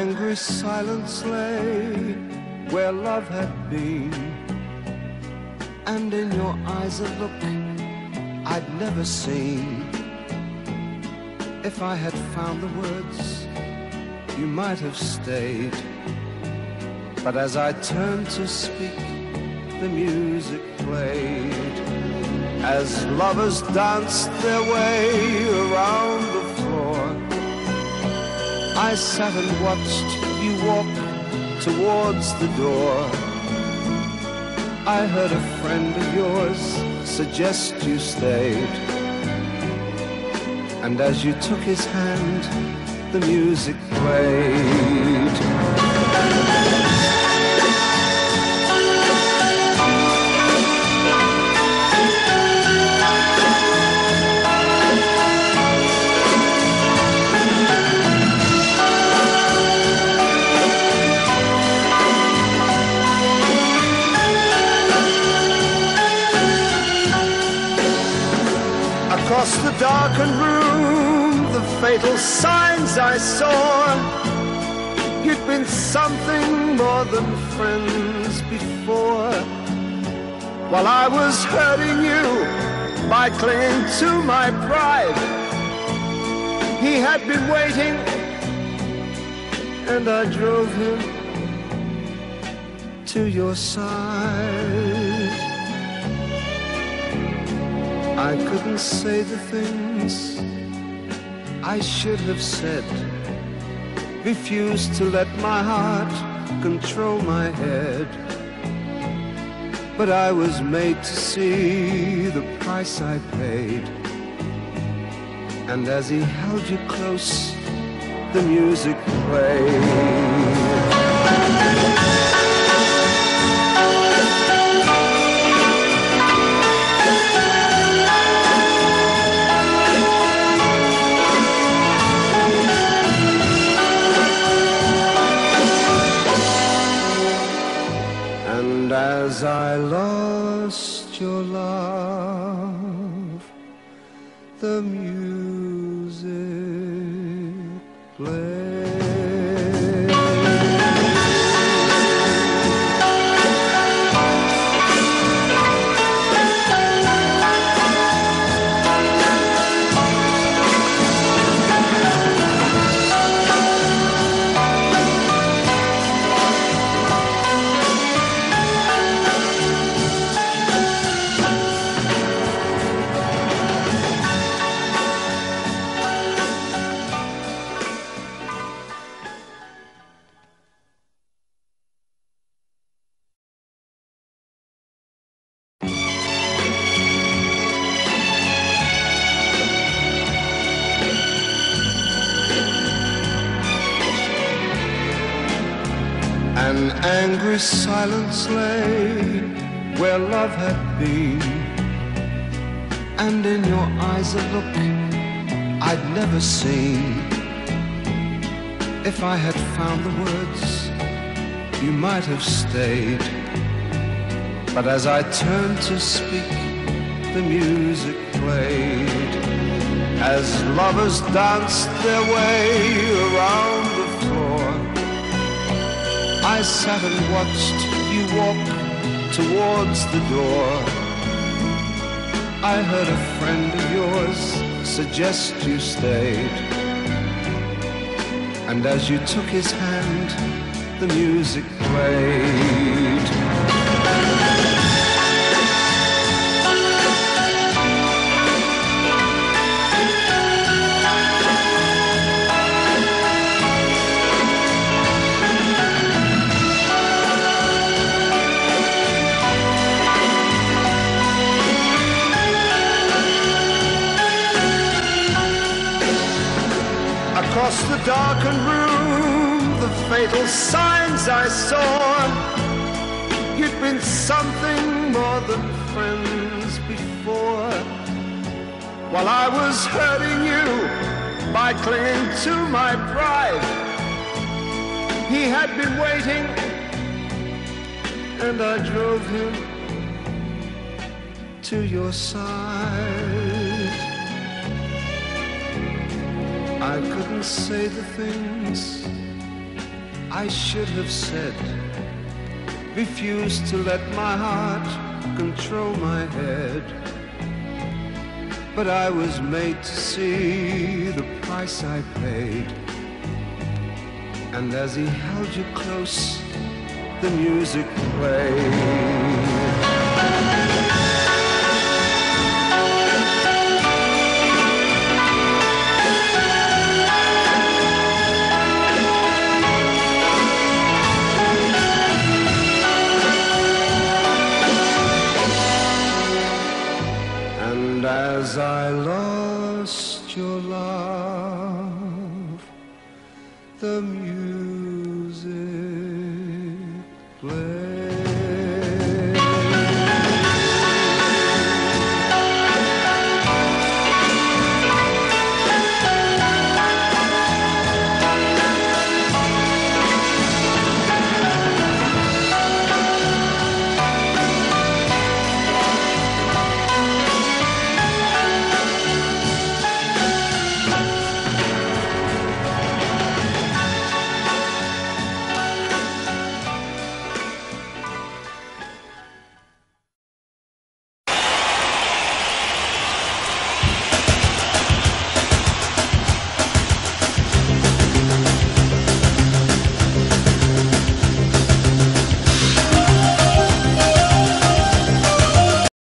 angry silence lay where love had been, and in your eyes a look I'd never seen. If I had found the words, you might have stayed. But as I turned to speak, the music played. As lovers danced their way around the floor, I sat and watched you walk towards the door. I heard a friend of yours suggest you stayed, and as you took his hand, the music played. Across the darkened room, the fatal signs I saw. You'd been something more than friends before. While I was hurting you by clinging to my pride, he had been waiting, and I drove him to your side. I couldn't say the things I should have said, refused to let my heart control my head. But I was made to see the price I paid, and as he held you close, the music played. And as I lost your love, the music played. An angry silence lay where love had been, and in your eyes a look I'd never seen. If I had found the words, you might have stayed. But as I turned to speak, the music played. As lovers danced their way around the floor, I sat and watched you walk towards the door. I heard a friend of yours suggest you stayed, and as you took his hand, the music played. Across the darkened room, the fatal signs I saw. You'd been something more than friends before. While I was hurting you by clinging to my pride, he had been waiting, and I drove him to your side. I couldn't say the things I should have said, refused to let my heart control my head. But I was made to see the price I paid. And as he held you close, the music played.